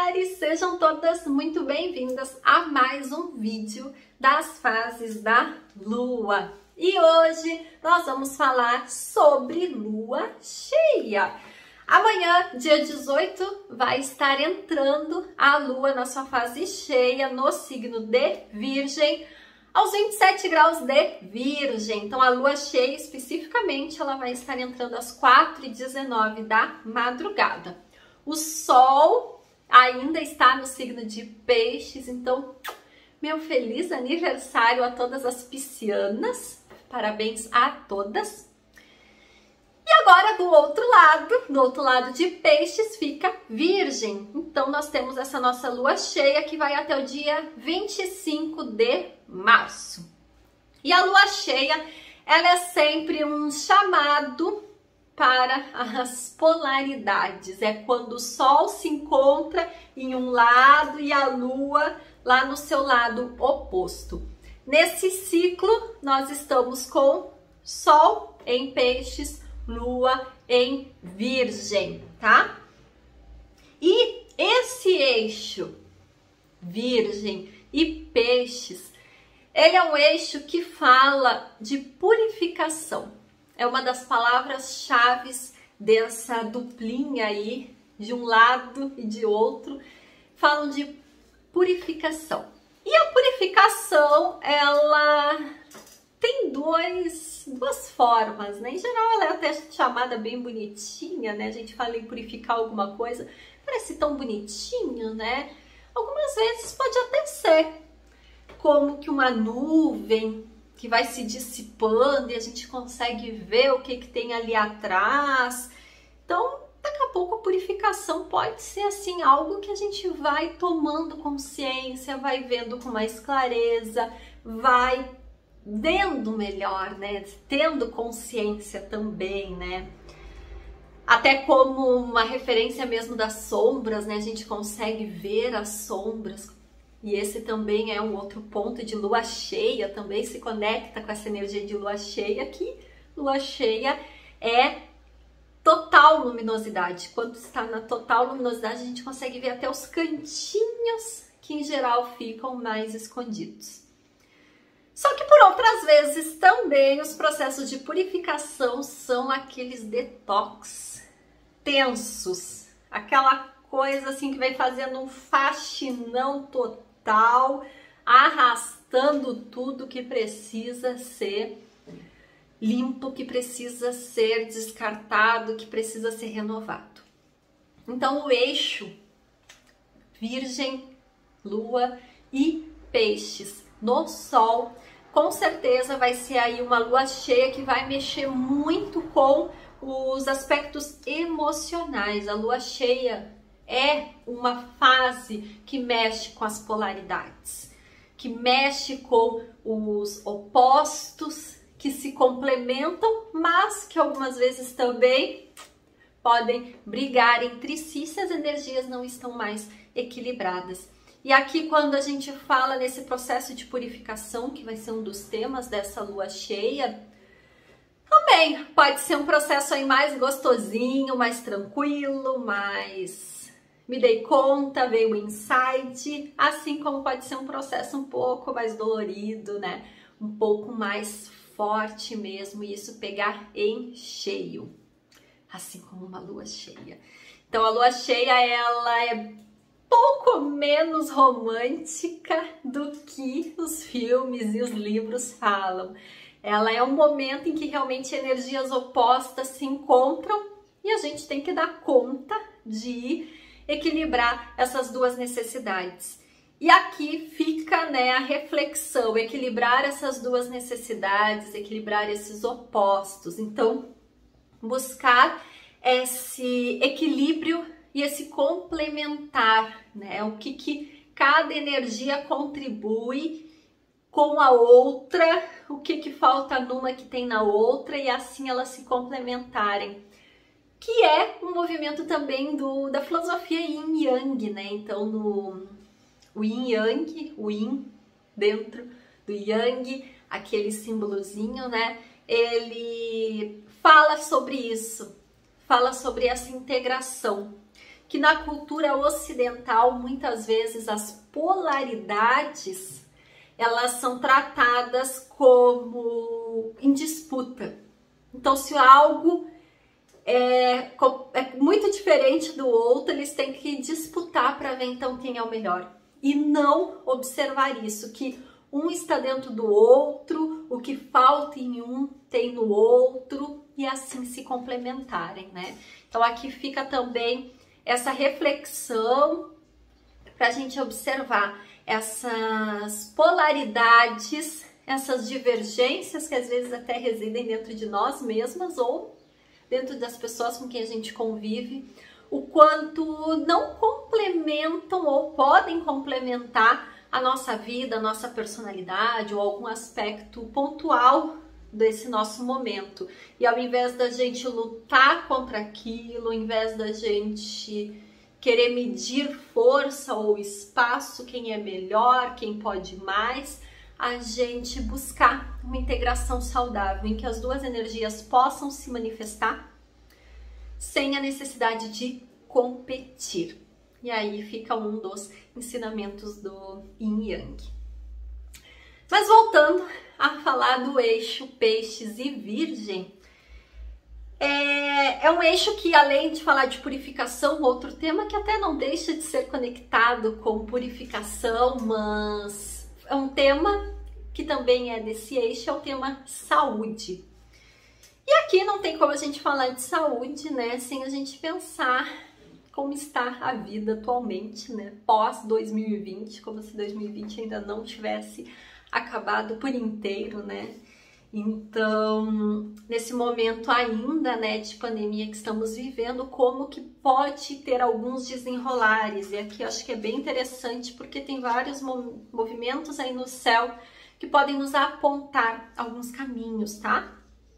Sagitários, sejam todas muito bem-vindas a mais um vídeo das fases da Lua. E hoje nós vamos falar sobre Lua cheia. Amanhã, dia 18, vai estar entrando a Lua na sua fase cheia no signo de Virgem, aos 27 graus de Virgem. Então a Lua cheia especificamente, ela vai estar entrando às 4h19 da madrugada. O Sol ainda está no signo de Peixes, então meu feliz aniversário a todas as piscianas, parabéns a todas. E agora do outro lado de Peixes fica Virgem, então nós temos essa nossa Lua cheia que vai até o dia 25 de março. E a Lua cheia, ela é sempre um chamado para as polaridades, é quando o Sol se encontra em um lado e a Lua lá no seu lado oposto. Nesse ciclo, nós estamos com Sol em Peixes, Lua em Virgem, tá? E esse eixo Virgem e Peixes, ele é um eixo que fala de purificação. É uma das palavras-chave dessa duplinha aí, de um lado e de outro, falam de purificação. E a purificação, ela tem duas formas, né? Em geral, ela é até chamada bem bonitinha, né? A gente fala em purificar alguma coisa, parece tão bonitinho, né? Algumas vezes pode até ser como que uma nuvem que vai se dissipando e a gente consegue ver o que tem ali atrás. Então, daqui a pouco a purificação pode ser assim, algo que a gente vai tomando consciência, vai vendo com mais clareza, vai vendo melhor, né? Tendo consciência também, né? Até como uma referência mesmo das sombras, né? A gente consegue ver as sombras. E esse também é um outro ponto de Lua cheia, também se conecta com essa energia de Lua cheia, que Lua cheia é total luminosidade. Quando está na total luminosidade, a gente consegue ver até os cantinhos que em geral ficam mais escondidos. Só que por outras vezes também os processos de purificação são aqueles detox tensos, aquela coisa assim que vai fazendo um faxinão total, arrastando tudo que precisa ser limpo, que precisa ser descartado, que precisa ser renovado. Então o eixo Virgem, Lua e Peixes no Sol, com certeza vai ser aí uma Lua cheia que vai mexer muito com os aspectos emocionais. A Lua cheia é uma fase que mexe com as polaridades, que mexe com os opostos que se complementam, mas que algumas vezes também podem brigar entre si se as energias não estão mais equilibradas. E aqui, quando a gente fala nesse processo de purificação, que vai ser um dos temas dessa Lua cheia, também pode ser um processo aí mais gostosinho, mais tranquilo, mais me dei conta, veio o insight, assim como pode ser um processo um pouco mais dolorido, né? Um pouco mais forte mesmo, e isso pegar em cheio, assim como uma Lua cheia. Então a Lua cheia, ela é pouco menos romântica do que os filmes e os livros falam. Ela é um momento em que realmente energias opostas se encontram e a gente tem que dar conta de equilibrar essas duas necessidades. E aqui fica, né, a reflexão, equilibrar essas duas necessidades, equilibrar esses opostos. Então, buscar esse equilíbrio e esse complementar, né? O que cada energia contribui com a outra, o que falta numa que tem na outra, e assim elas se complementarem. Que é um movimento também da filosofia Yin Yang, né? Então, o Yin Yang, o Yin dentro do Yang, aquele símbolozinho, né? Ele fala sobre isso, fala sobre essa integração. que na cultura ocidental, muitas vezes as polaridades, elas são tratadas como em disputa. Então, se algo é muito diferente do outro, eles têm que disputar para ver então quem é o melhor. E não observar isso, que um está dentro do outro, o que falta em um tem no outro, e assim se complementarem, né? Então aqui fica também essa reflexão para a gente observar essas polaridades, essas divergências que às vezes até residem dentro de nós mesmas ou dentro das pessoas com quem a gente convive, o quanto não complementam ou podem complementar a nossa vida, a nossa personalidade ou algum aspecto pontual desse nosso momento. E ao invés da gente lutar contra aquilo, ao invés da gente querer medir força ou espaço, quem é melhor, quem pode mais, a gente buscar uma integração saudável em que as duas energias possam se manifestar sem a necessidade de competir. E aí fica um dos ensinamentos do Yin Yang. Mas voltando a falar do eixo Peixes e Virgem, é um eixo que, além de falar de purificação, outro tema que até não deixa de ser conectado com purificação, mas é um tema que também é desse eixo, é o tema saúde. E aqui não tem como a gente falar de saúde, né, sem a gente pensar como está a vida atualmente, né, pós 2020, como se 2020 ainda não tivesse acabado por inteiro, né? Então, nesse momento ainda, né, de pandemia que estamos vivendo, como que pode ter alguns desenrolares? E aqui eu acho que é bem interessante porque tem vários movimentos aí no céu que podem nos apontar alguns caminhos, tá?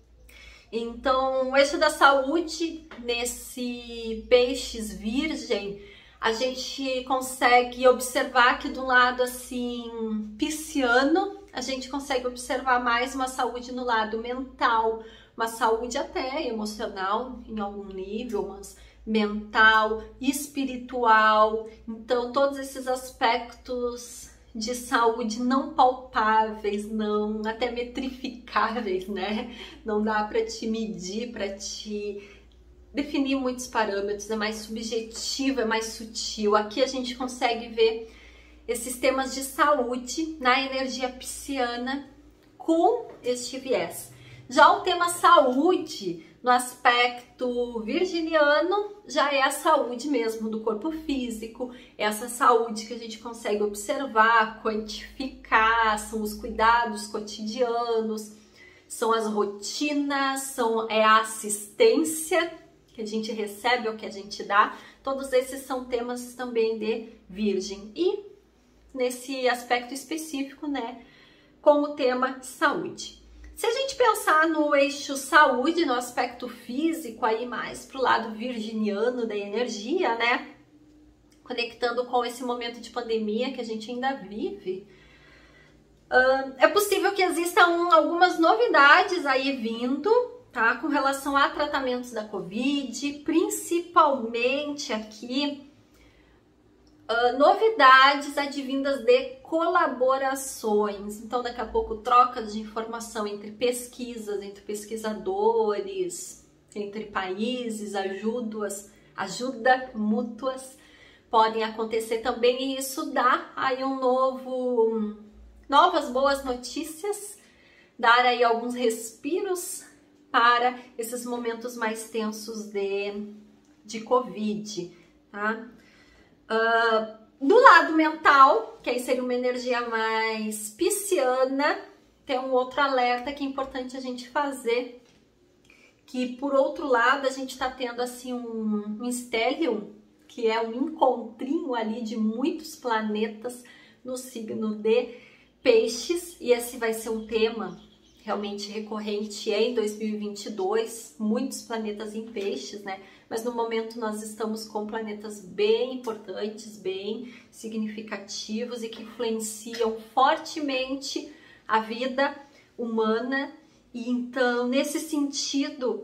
Então, o eixo da saúde, nesse Peixes Virgem, a gente consegue observar que do lado assim pisciano, a gente consegue observar mais uma saúde no lado mental, uma saúde até emocional em algum nível, mas mental, espiritual. Então todos esses aspectos de saúde não palpáveis, não até metrificáveis, né? Não dá para te medir, para te definir muitos parâmetros, é mais subjetivo, é mais sutil. Aqui a gente consegue ver esses temas de saúde na energia pisciana com este viés. Já o tema saúde, no aspecto virginiano, já é a saúde mesmo do corpo físico, essa saúde que a gente consegue observar, quantificar, são os cuidados cotidianos, são as rotinas, é a assistência que a gente recebe ou que a gente dá. Todos esses são temas também de Virgem. E nesse aspecto específico, né, com o tema saúde. Se a gente pensar no eixo saúde, no aspecto físico, aí mais pro lado virginiano da energia, né, conectando com esse momento de pandemia que a gente ainda vive, é possível que existam algumas novidades aí vindo, tá, com relação a tratamentos da Covid, principalmente aqui, novidades advindas de colaborações. Então daqui a pouco trocas de informação entre pesquisas, entre pesquisadores, entre países, ajuda mútuas podem acontecer também, e isso dá aí novas boas notícias, dar aí alguns respiros para esses momentos mais tensos de Covid, tá? Do lado mental, que aí seria uma energia mais pisciana, tem um outro alerta que é importante a gente fazer, que por outro lado a gente está tendo assim um stellium, que é um encontrinho ali de muitos planetas no signo de Peixes, e esse vai ser um tema realmente recorrente em 2022, muitos planetas em Peixes, né? Mas no momento nós estamos com planetas bem importantes, bem significativos e que influenciam fortemente a vida humana. E então, nesse sentido,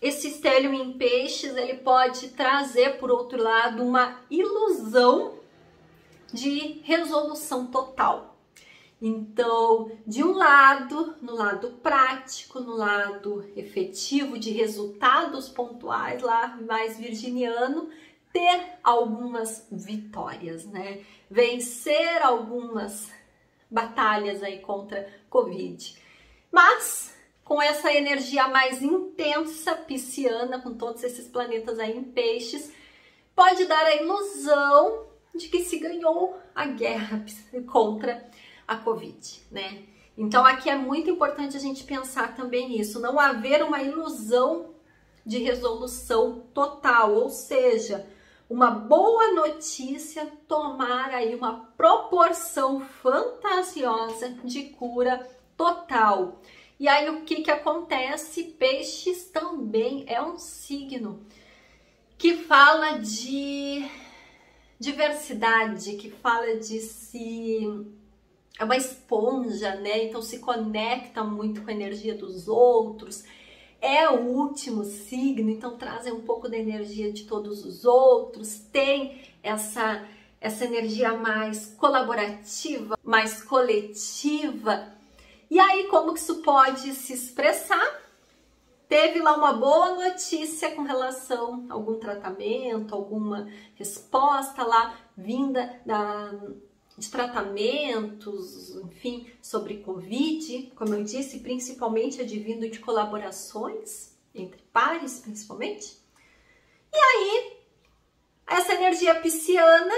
esse estélio em peixes, ele pode trazer, por outro lado, uma ilusão de resolução total. Então, de um lado, no lado prático, no lado efetivo de resultados pontuais, lá mais virginiano, ter algumas vitórias, né? Vencer algumas batalhas aí contra Covid. Mas com essa energia mais intensa pisciana, com todos esses planetas aí em peixes, pode dar a ilusão de que se ganhou a guerra contra a Covid, né? Então aqui é muito importante a gente pensar também nisso, não haver uma ilusão de resolução total, ou seja, uma boa notícia tomar aí uma proporção fantasiosa de cura total. E aí o que acontece? Peixes também é um signo que fala de diversidade, que fala de é uma esponja, né? Então se conecta muito com a energia dos outros. É o último signo, então traz um pouco da energia de todos os outros, tem essa energia mais colaborativa, mais coletiva. E aí, como que isso pode se expressar? Teve lá uma boa notícia com relação a algum tratamento, alguma resposta lá vinda de tratamentos, enfim, sobre Covid, como eu disse, principalmente advindo de colaborações entre pares, principalmente. E aí, essa energia pisciana,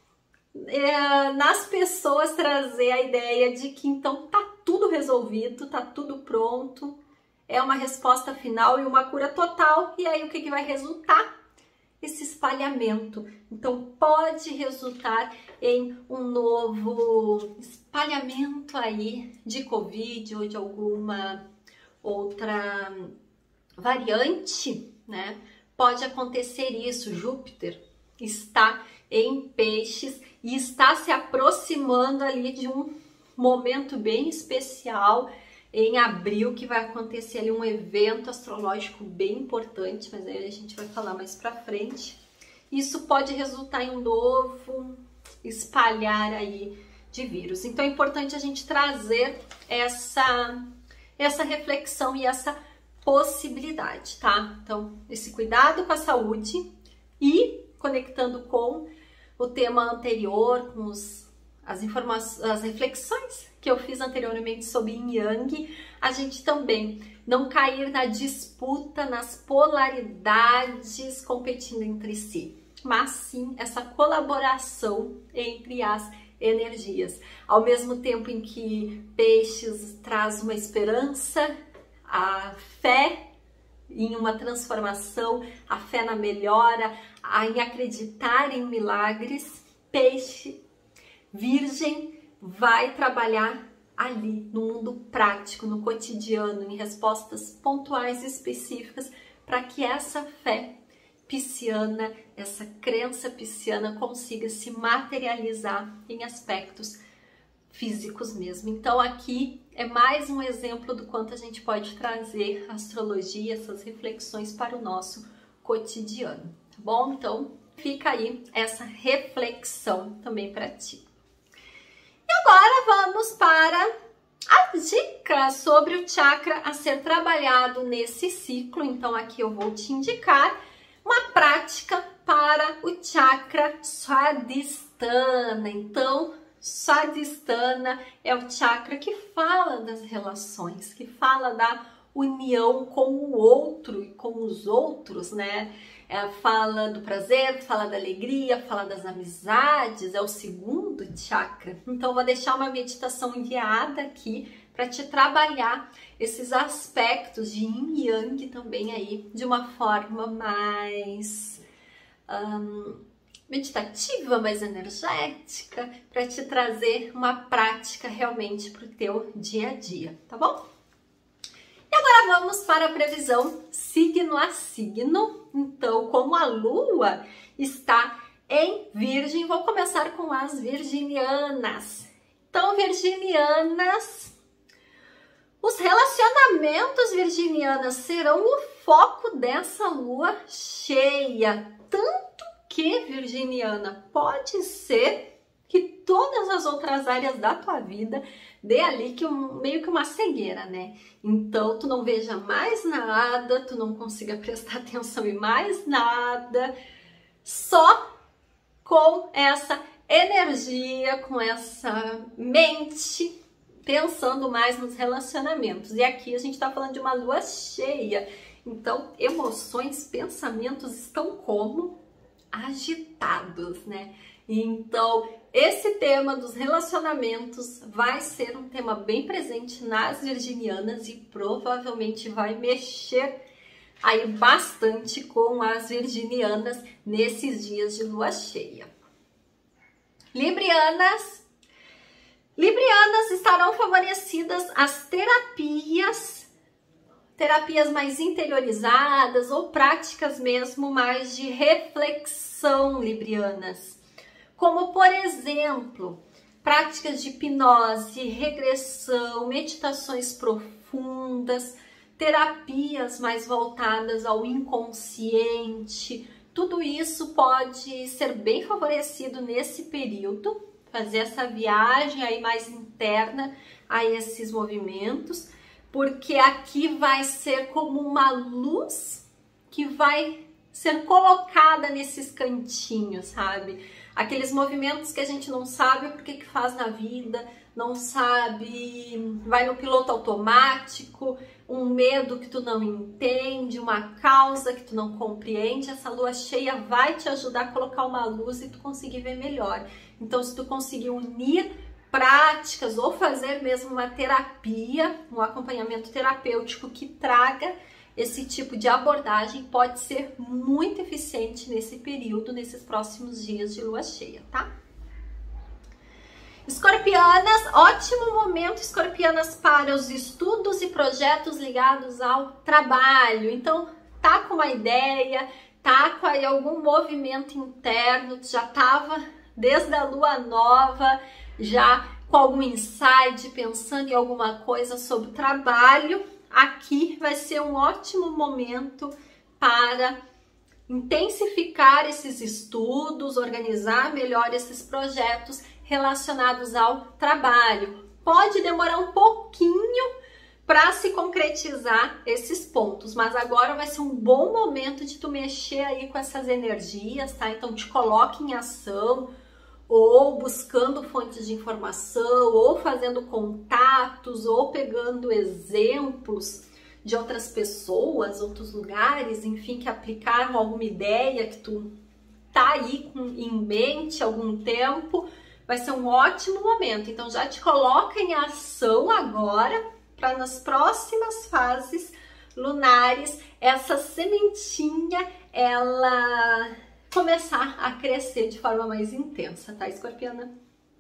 nas pessoas trazer a ideia de que então tá tudo resolvido, tá tudo pronto, é uma resposta final e uma cura total, e aí o que vai resultar? Esse espalhamento. Então pode resultar em um novo espalhamento aí de Covid ou de alguma outra variante, né? Pode acontecer isso. Júpiter está em peixes e está se aproximando ali de um momento bem especial em abril, que vai acontecer ali um evento astrológico bem importante, mas aí a gente vai falar mais pra frente. Isso pode resultar em um novo espalhar aí de vírus. Então é importante a gente trazer essa reflexão e essa possibilidade, tá? Então, esse cuidado com a saúde e conectando com o tema anterior, com as informações, as reflexões que eu fiz anteriormente sobre Yin Yang, a gente também não cair na disputa, nas polaridades competindo entre si, mas sim essa colaboração entre as energias. Ao mesmo tempo em que Peixes traz uma esperança, a fé em uma transformação, a fé na melhora, em acreditar em milagres, Peixe, Virgem, vai trabalhar ali no mundo prático, no cotidiano, em respostas pontuais e específicas para que essa fé pisciana, essa crença pisciana consiga se materializar em aspectos físicos mesmo. Então aqui é mais um exemplo do quanto a gente pode trazer a astrologia, essas reflexões para o nosso cotidiano, tá bom? Então fica aí essa reflexão também para ti. E agora vamos para a dica sobre o chakra a ser trabalhado nesse ciclo. Então aqui eu vou te indicar uma prática para o chakra Svadhisthana. Então, Svadhisthana é o chakra que fala das relações, que fala da união com o outro e com os outros, né? Fala do prazer, fala da alegria, fala das amizades, é o segundo chakra. Então, vou deixar uma meditação guiada aqui para te trabalhar esses aspectos de Yin e Yang também aí de uma forma mais meditativa, mais energética, para te trazer uma prática realmente para o teu dia a dia, tá bom? E agora vamos para a previsão signo a signo. Então, como a Lua está em Virgem, vou começar com as virginianas. Então, virginianas, os relacionamentos virginianas serão o foco dessa lua cheia. Tanto que, virginiana, pode ser que todas as outras áreas da tua vida dê ali meio que uma cegueira, né? Então, tu não veja mais nada, tu não consiga prestar atenção em mais nada, só com essa energia, com essa mente, pensando mais nos relacionamentos. E aqui a gente tá falando de uma lua cheia, então emoções, pensamentos estão como agitados, né? Então, esse tema dos relacionamentos vai ser um tema bem presente nas virginianas e provavelmente vai mexer aí bastante com as virginianas nesses dias de lua cheia. Librianas estarão favorecidas as terapias mais interiorizadas ou práticas mesmo mais de reflexão, librianas. Como, por exemplo, práticas de hipnose, regressão, meditações profundas, terapias mais voltadas ao inconsciente. Tudo isso pode ser bem favorecido nesse período, fazer essa viagem aí mais interna a esses movimentos, porque aqui vai ser como uma luz que vai ser colocada nesses cantinhos, sabe? Aqueles movimentos que a gente não sabe por que faz na vida, não sabe, vai no piloto automático, um medo que tu não entende, uma causa que tu não compreende. Essa lua cheia vai te ajudar a colocar uma luz e tu conseguir ver melhor. Então, se tu conseguir unir práticas ou fazer mesmo uma terapia, um acompanhamento terapêutico que traga esse tipo de abordagem, pode ser muito eficiente nesse período, nesses próximos dias de lua cheia, tá? Escorpianas, ótimo momento, escorpianas, para os estudos e projetos ligados ao trabalho. Então, tá com uma ideia, tá com aí algum movimento interno, tu já tava desde a lua nova, já com algum insight, pensando em alguma coisa sobre o trabalho. Aqui vai ser um ótimo momento para intensificar esses estudos, organizar melhor esses projetos relacionados ao trabalho. Pode demorar um pouquinho para se concretizar esses pontos, mas agora vai ser um bom momento de tu mexer aí com essas energias, tá? Então te coloque em ação, ou buscando fontes de informação, ou fazendo contatos, ou pegando exemplos de outras pessoas, outros lugares, enfim, que aplicaram alguma ideia que tu tá aí em mente há algum tempo. Vai ser um ótimo momento. Então já te coloca em ação agora, para nas próximas fases lunares essa sementinha ela começar a crescer de forma mais intensa, tá, escorpiana?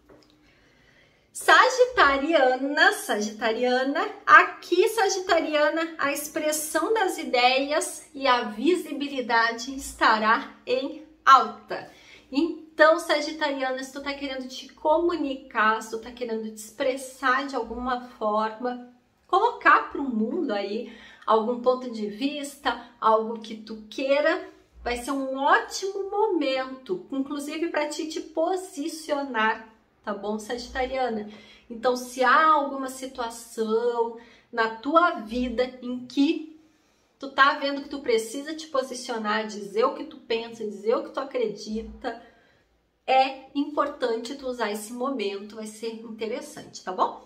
Sagitariana, aqui, sagitariana, a expressão das ideias e a visibilidade estará em alta. Então, sagitariana, se tu tá querendo te comunicar, se tu tá querendo te expressar de alguma forma, colocar para o mundo aí algum ponto de vista, algo que tu queira, vai ser um ótimo momento, inclusive para te posicionar, tá bom, sagitariana? Então, se há alguma situação na tua vida em que tu tá vendo que tu precisa te posicionar, dizer o que tu pensa, dizer o que tu acredita, é importante tu usar esse momento, vai ser interessante, tá bom?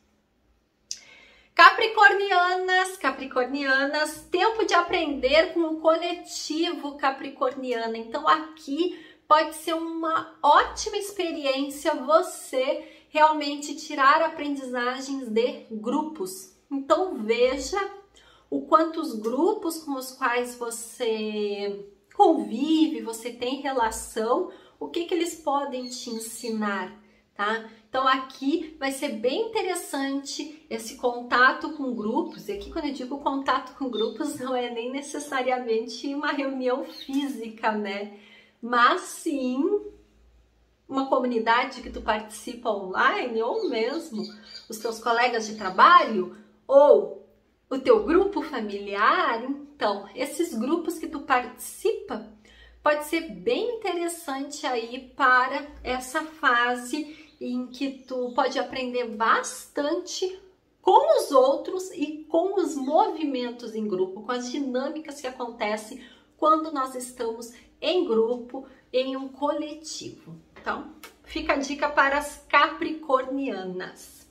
Capricornianas, tempo de aprender com o coletivo capricorniana. Então aqui pode ser uma ótima experiência você realmente tirar aprendizagens de grupos. Então veja o quanto os grupos com os quais você convive, você tem relação, o que eles podem te ensinar, tá? Então aqui vai ser bem interessante esse contato com grupos. E aqui, quando eu digo contato com grupos, não é nem necessariamente uma reunião física, né? Mas sim uma comunidade que tu participa online, ou mesmo os teus colegas de trabalho, ou o teu grupo familiar. Então, esses grupos que tu participa pode ser bem interessante aí para essa fase em que tu pode aprender bastante com os outros e com os movimentos em grupo, com as dinâmicas que acontecem quando nós estamos em grupo, em um coletivo. Então, fica a dica para as capricornianas.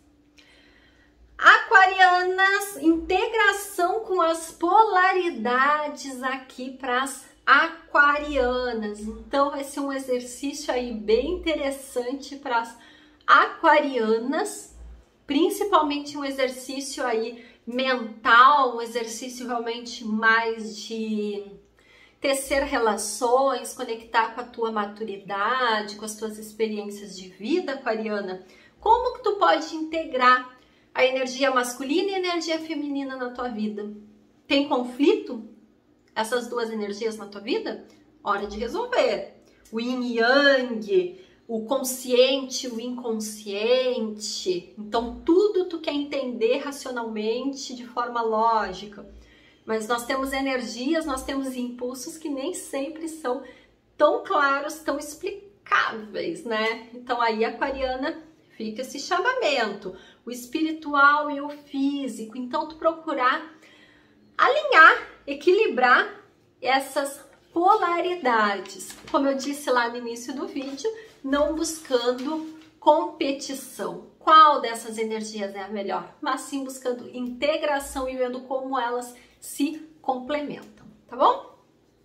Aquarianas, integração com as polaridades aqui para as aquarianas. Então, vai ser um exercício aí bem interessante para as aquarianas, principalmente um exercício aí mental, um exercício realmente mais de tecer relações, conectar com a tua maturidade, com as tuas experiências de vida, aquariana. Como que tu pode integrar a energia masculina e a energia feminina na tua vida? Tem conflito essas duas energias na tua vida? Hora de resolver. O yin e yang, o consciente, o inconsciente. Então, tudo tu quer entender racionalmente, de forma lógica. Mas nós temos energias, nós temos impulsos que nem sempre são tão claros, tão explicáveis, né? Então, aí, aquariana, fica esse chamamento. O espiritual e o físico. Então, tu procurar alinhar, equilibrar essas polaridades. Como eu disse lá no início do vídeo, não buscando competição. Qual dessas energias é a melhor? Mas sim buscando integração e vendo como elas se complementam, tá bom?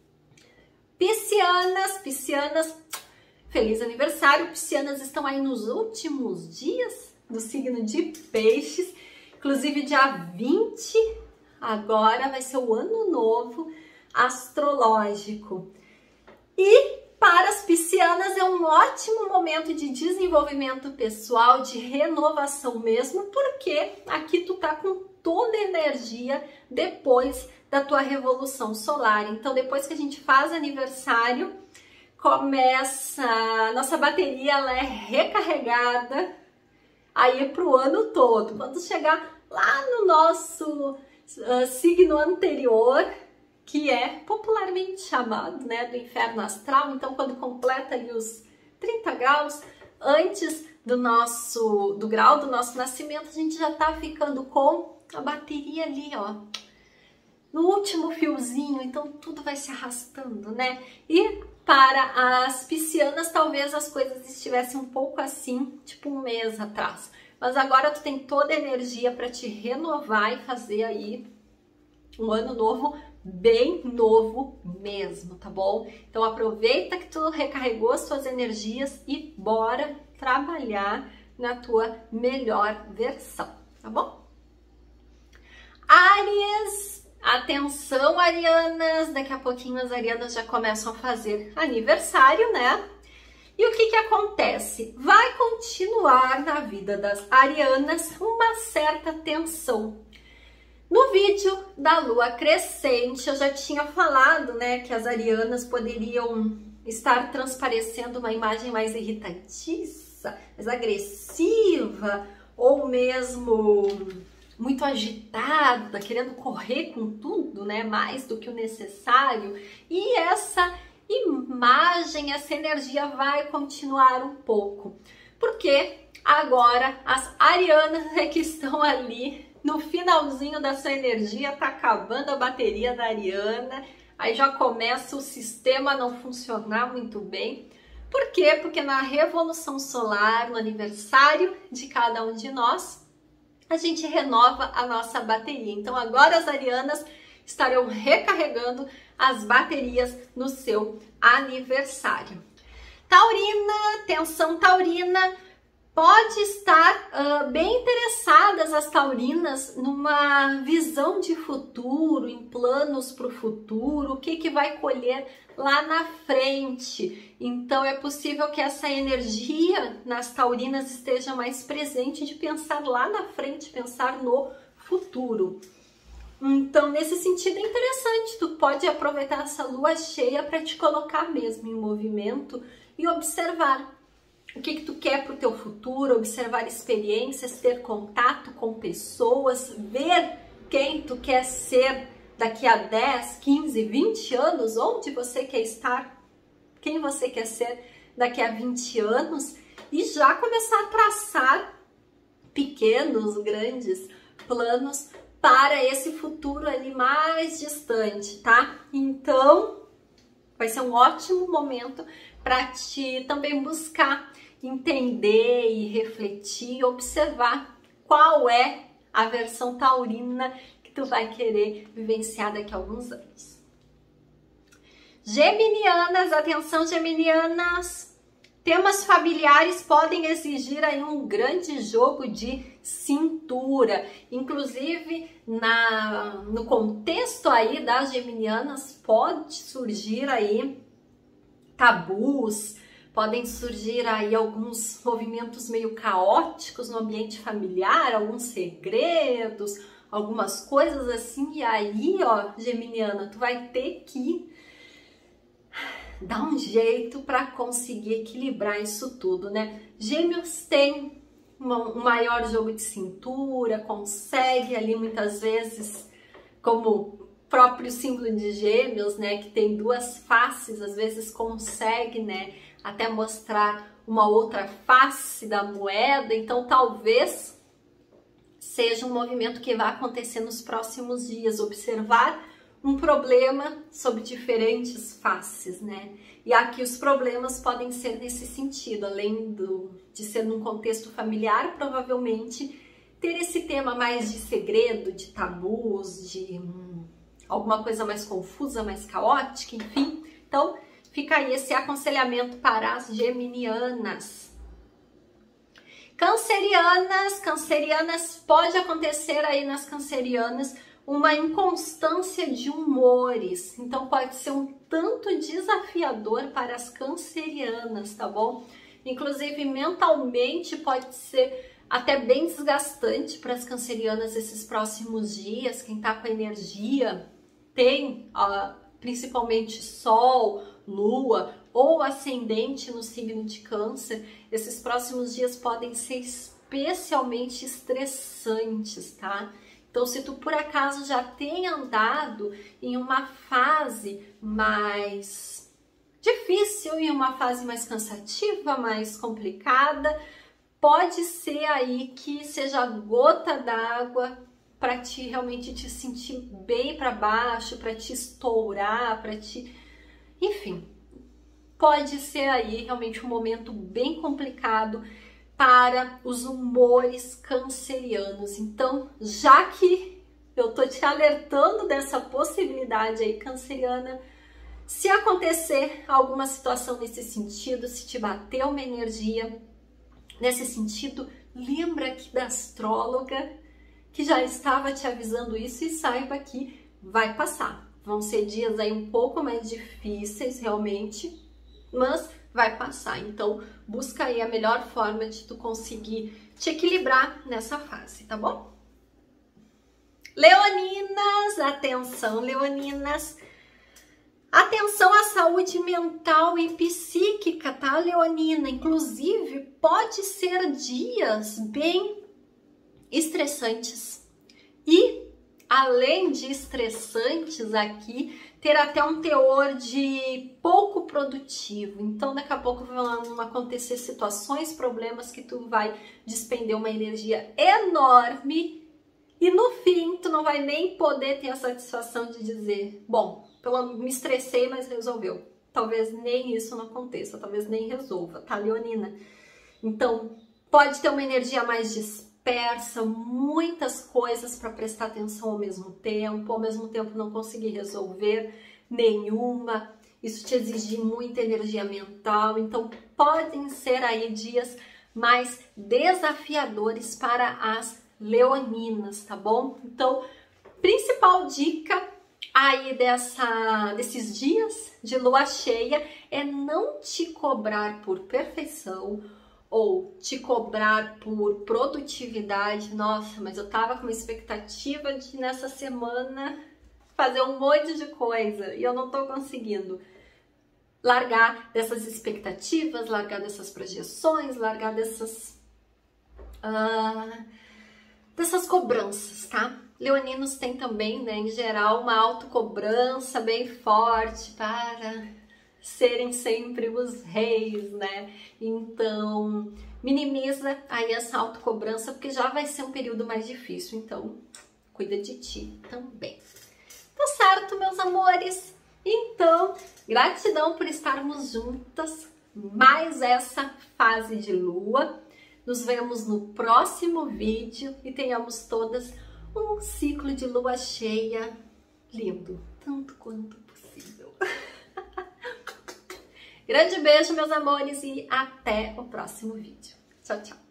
Piscianas, feliz aniversário. Piscianas estão aí nos últimos dias do signo de Peixes, inclusive dia 20, agora vai ser o ano novo astrológico. E para as piscianas é um ótimo momento de desenvolvimento pessoal, de renovação mesmo, porque aqui tu tá com toda a energia depois da tua revolução solar. Então, depois que a gente faz aniversário, começa, nossa bateria ela é recarregada aí pro ano todo. Quando chegar lá no nosso signo anterior, que é popularmente chamado, né, do inferno astral, então quando completa ali os 30 graus antes do grau do nosso nascimento, a gente já tá ficando com a bateria ali, ó, no último fiozinho, então tudo vai se arrastando, né? E para as piscianas, talvez as coisas estivessem um pouco assim, tipo um mês atrás. Mas agora tu tem toda a energia para te renovar e fazer aí um ano novo, bem novo mesmo, tá bom? Então aproveita que tu recarregou as tuas energias e bora trabalhar na tua melhor versão, tá bom? Áries, atenção arianas, daqui a pouquinho as arianas já começam a fazer aniversário, né? E o que acontece? Vai continuar na vida das arianas uma certa tensão. No vídeo da lua crescente, eu já tinha falado, né, que as arianas poderiam estar transparecendo uma imagem mais irritadiça, mais agressiva, ou mesmo muito agitada, querendo correr com tudo, né, mais do que o necessário. E essa imagem, essa energia vai continuar um pouco, porque agora as arianas é que estão ali no finalzinho da sua energia, tá acabando a bateria da ariana, aí já começa o sistema a não funcionar muito bem. Por quê? Porque na revolução solar, no aniversário de cada um de nós, a gente renova a nossa bateria. Então agora as arianas estarão recarregando as baterias no seu aniversário. Taurina, tensão taurina. Pode estar bem interessadas as taurinas numa visão de futuro, em planos para o futuro, o que vai colher lá na frente. Então é possível que essa energia nas taurinas esteja mais presente de pensar lá na frente, pensar no futuro. Então, nesse sentido é interessante, tu pode aproveitar essa lua cheia para te colocar mesmo em movimento e observar o que tu quer para o teu futuro, observar experiências, ter contato com pessoas, ver quem tu quer ser daqui a 10, 15, 20 anos, onde você quer estar, quem você quer ser daqui a 20 anos e já começar a traçar pequenos, grandes planos para esse futuro ali mais distante, tá? Então, vai ser um ótimo momento para te também buscar entender e refletir, observar qual é a versão taurina que tu vai querer vivenciar daqui a alguns anos. Geminianas, atenção geminianas, temas familiares podem exigir aí um grande jogo de cintura, inclusive no contexto aí das geminianas pode surgir aí tabus, podem surgir aí alguns movimentos meio caóticos no ambiente familiar, alguns segredos, algumas coisas assim, e aí, ó, geminiana, tu vai ter que dar um jeito para conseguir equilibrar isso tudo, né? Gêmeos tem um maior jogo de cintura, consegue ali muitas vezes, como próprio símbolo de Gêmeos, né, que tem duas faces, às vezes consegue, né, até mostrar uma outra face da moeda. Então talvez seja um movimento que vai acontecer nos próximos dias, observar um problema sob diferentes faces, né? E aqui os problemas podem ser nesse sentido, além de ser num contexto familiar, provavelmente ter esse tema mais de segredo, de tabus, de alguma coisa mais confusa, mais caótica, enfim. Então, fica aí esse aconselhamento para as geminianas. Cancerianas, pode acontecer aí nas cancerianas uma inconstância de humores, então pode ser um tanto desafiador para as cancerianas, tá bom? Inclusive mentalmente pode ser até bem desgastante para as cancerianas esses próximos dias. Quem tá com energia tem principalmente Sol, Lua ou ascendente no signo de Câncer, esses próximos dias podem ser especialmente estressantes, tá? Então, se tu por acaso já tem andado em uma fase mais difícil, em uma fase mais cansativa, mais complicada, pode ser aí que seja a gota d'água para te realmente te sentir bem para baixo, para te estourar, para te... Enfim, pode ser aí realmente um momento bem complicado para os humores cancerianos. Então, já que eu tô te alertando dessa possibilidade aí, canceriana, se acontecer alguma situação nesse sentido, se te bater uma energia nesse sentido, lembra aqui da astróloga que já estava te avisando isso e saiba que vai passar. Vão ser dias aí um pouco mais difíceis realmente, mas vai passar. Então, busca aí a melhor forma de tu conseguir te equilibrar nessa fase, tá bom? Leoninas, atenção, leoninas. Atenção à saúde mental e psíquica, tá, leonina? Inclusive, pode ser dias bem estressantes. E, além de estressantes aqui, ter até um teor de pouco produtivo. Então, daqui a pouco vão acontecer situações, problemas que tu vai despender uma energia enorme e no fim tu não vai nem poder ter a satisfação de dizer, bom, me estressei, mas resolveu. Talvez nem isso não aconteça, talvez nem resolva, tá, leonina? Então, pode ter uma energia mais dispersa, muitas coisas para prestar atenção ao mesmo tempo não conseguir resolver nenhuma, isso te exige muita energia mental, então podem ser aí dias mais desafiadores para as leoninas, tá bom? Então, principal dica aí desses dias de lua cheia é não te cobrar por perfeição ou te cobrar por produtividade. Nossa, mas eu tava com uma expectativa de nessa semana fazer um monte de coisa e eu não tô conseguindo. Largar dessas expectativas, largar dessas projeções, largar dessas cobranças, tá? Leoninos têm também, né, em geral, uma autocobrança bem forte para serem sempre os reis, né? Então, minimiza aí essa autocobrança, porque já vai ser um período mais difícil. Então, cuida de ti também. Tá certo, meus amores? Então, gratidão por estarmos juntas. Mais essa fase de lua. Nos vemos no próximo vídeo e tenhamos todas um ciclo de lua cheia lindo, tanto quanto possível. Grande beijo, meus amores, e até o próximo vídeo. Tchau, tchau!